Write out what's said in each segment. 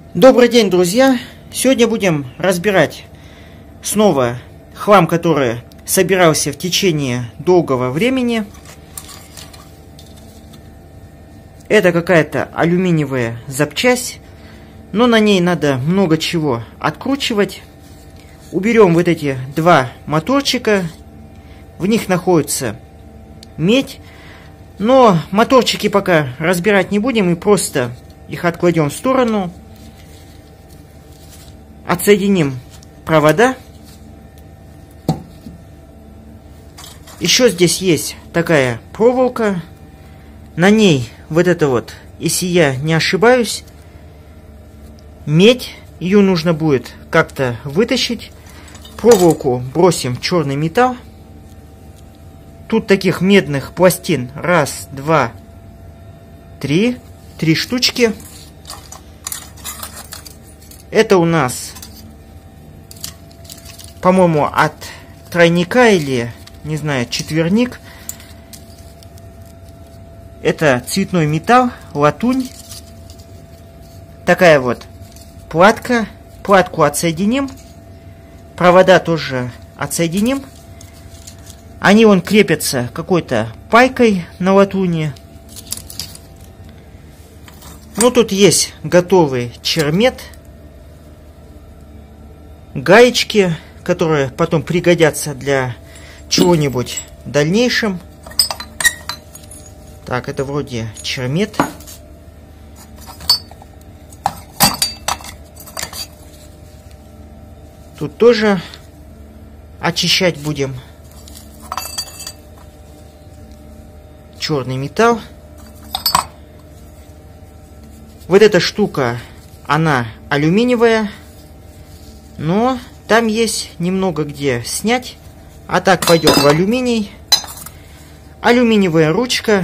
Добрый день, друзья! Сегодня будем разбирать снова хлам, который собирался в течение долгого времени. Это какая-то алюминиевая запчасть, но на ней надо много чего откручивать. Уберем вот эти два моторчика, в них находится медь, но моторчики пока разбирать не будем и просто их откладем в сторону. Отсоединим провода. Еще здесь есть такая проволока. На ней вот это вот, если я не ошибаюсь, медь. Ее нужно будет как-то вытащить. Проволоку бросим в черный металл. Тут таких медных пластин. Раз, два, три. 3 штучки. Это у нас, по-моему, от тройника или, не знаю, четверник. Это цветной металл, латунь. Такая вот платка. Платку отсоединим. Провода тоже отсоединим. Они вон крепятся какой-то пайкой на латуни. Ну, тут есть готовый чермет. Гаечки, которые потом пригодятся для чего-нибудь в дальнейшем. Так, это вроде чермет. Тут тоже очищать будем. Черный металл. Вот эта штука, она алюминиевая. Но там есть немного где снять. А так пойдет в алюминий. Алюминиевая ручка.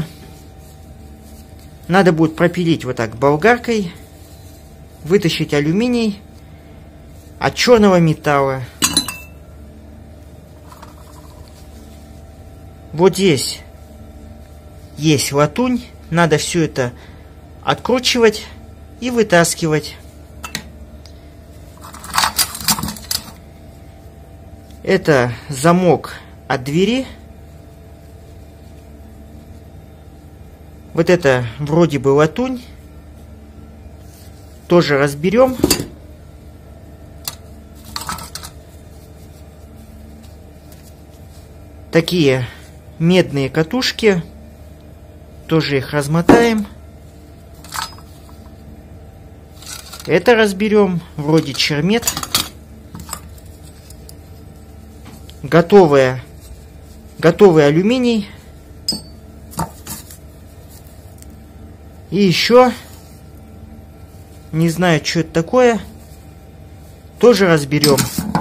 Надо будет пропилить вот так болгаркой. Вытащить алюминий от черного металла. Вот здесь есть латунь. Надо все это откручивать и вытаскивать. Это замок от двери. Вот это вроде бы латунь. Тоже разберем. Такие медные катушки. Тоже их размотаем. Это разберем. Вроде чермет. Готовый алюминий. И еще, не знаю, что это такое, тоже разберем.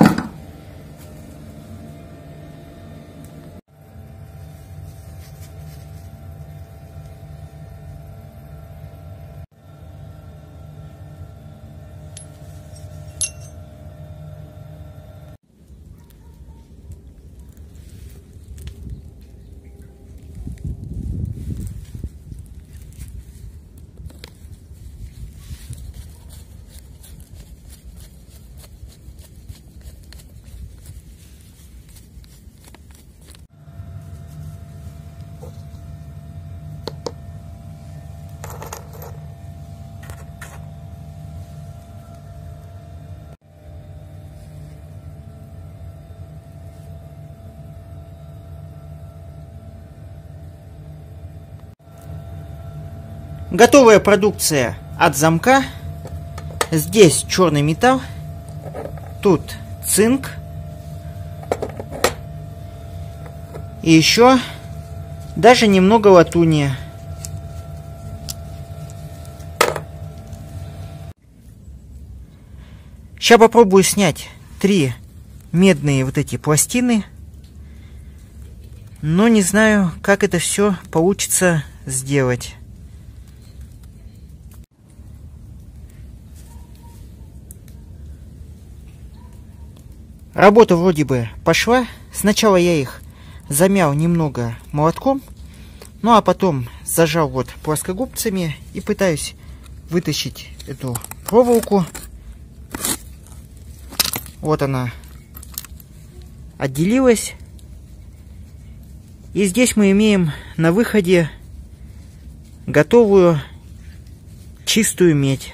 Готовая продукция от замка. Здесь черный металл. Тут цинк. И еще даже немного латуни. Сейчас попробую снять 3 медные вот эти пластины. Но не знаю, как это все получится сделать. Работа вроде бы пошла. Сначала я их замял немного молотком, ну а потом зажал вот плоскогубцами и пытаюсь вытащить эту проволоку. Вот она отделилась. И здесь мы имеем на выходе готовую чистую медь.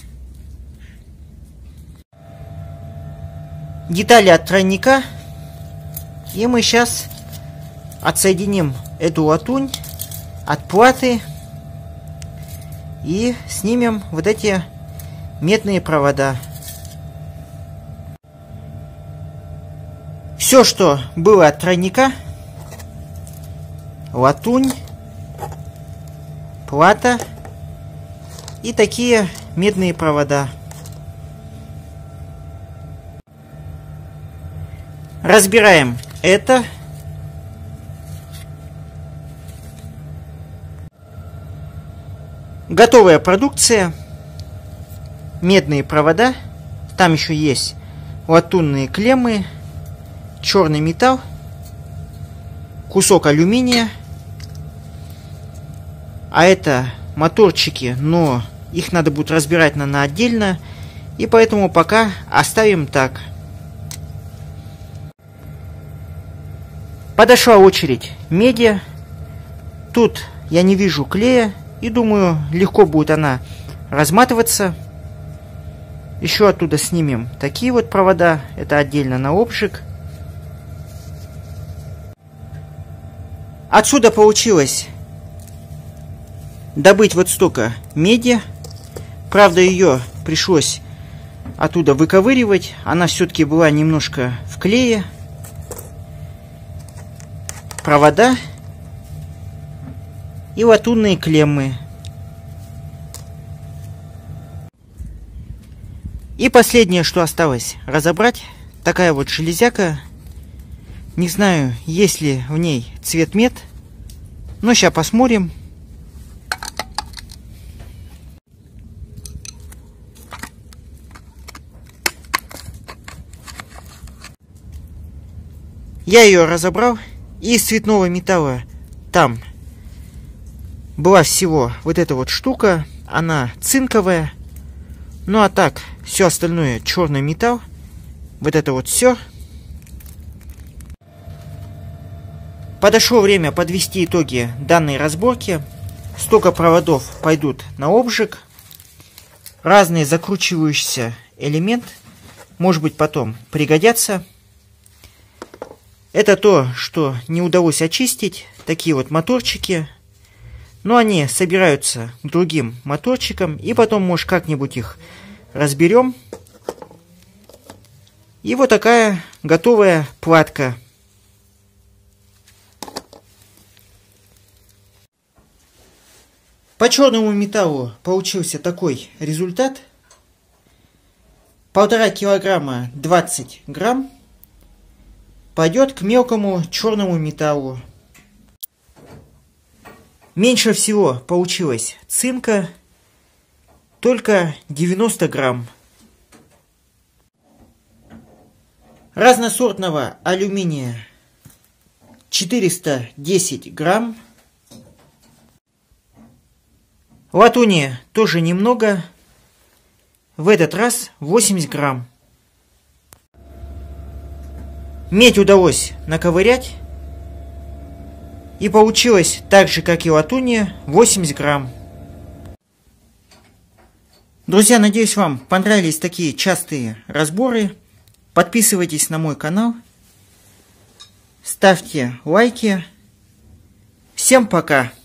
Детали от тройника. И мы сейчас отсоединим эту латунь от платы и снимем вот эти медные провода. Все, что было от тройника: латунь, плата и такие медные провода. Разбираем это. Готовая продукция. Медные провода. Там еще есть латунные клеммы, черный металл, кусок алюминия. А это моторчики, но их надо будет разбирать на отдельно. И поэтому пока оставим так. Подошла очередь меди. Тут я не вижу клея. И думаю, легко будет она разматываться. Еще оттуда снимем такие вот провода. Это отдельно на обжиг. Отсюда получилось добыть вот столько меди. Правда, ее пришлось оттуда выковыривать. Она все-таки была немножко в клее. Провода и латунные клеммы. И последнее, что осталось разобрать, такая вот железяка. Не знаю, есть ли в ней цвет мед, но сейчас посмотрим. Я ее разобрал. И из цветного металла там была всего вот эта вот штука. Она цинковая. Ну а так, все остальное черный металл. Вот это вот все. Подошло время подвести итоги данной разборки. Столько проводов пойдут на обжиг. Разные закручивающиеся элементы, может быть, потом пригодятся. Это то, что не удалось очистить. Такие вот моторчики. Но они собираются к другим моторчикам. И потом, может, как-нибудь их разберем. И вот такая готовая платка. По черному металлу получился такой результат. 1,5 килограмма 20 грамм. Пойдет к мелкому черному металлу. Меньше всего получилось цинка, только 90 грамм. Разносортного алюминия 410 грамм. Латуни тоже немного, в этот раз 80 грамм. Медь удалось наковырять. И получилось так же, как и латуни, 80 грамм. Друзья, надеюсь, вам понравились такие частые разборы. Подписывайтесь на мой канал. Ставьте лайки. Всем пока!